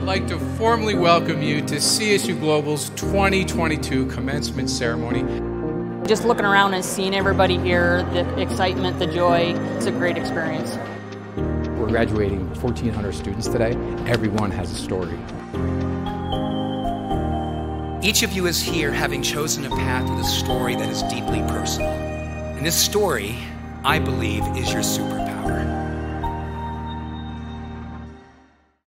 I'd like to formally welcome you to CSU Global's 2022 commencement ceremony. Just looking around and seeing everybody here, the excitement, the joy, it's a great experience. We're graduating 1,400 students today. Everyone has a story. Each of you is here having chosen a path with a story that is deeply personal. And this story, I believe, is your superpower.